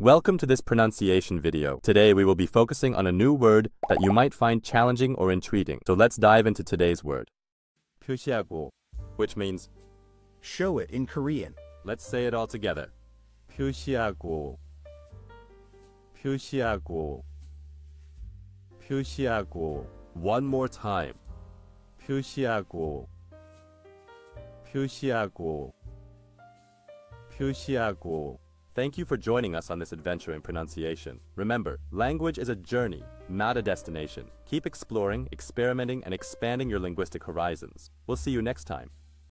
Welcome to this pronunciation video. Today we will be focusing on a new word that you might find challenging or intriguing. So let's dive into today's word. 표시하고, which means show it in Korean. let's say it all together. 표시하고, 표시하고, 표시하고. One more time. 표시하고, 표시하고, 표시하고. Thank you for joining us on this adventure in pronunciation. Remember, language is a journey, not a destination. Keep exploring, experimenting, and expanding your linguistic horizons. We'll see you next time.